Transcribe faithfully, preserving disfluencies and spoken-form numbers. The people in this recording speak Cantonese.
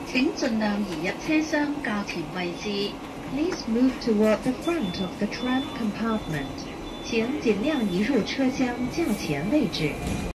請盡量移入車廂較前位置。 Please move toward the front of the tram compartment. 请尽量移入车厢较前位置。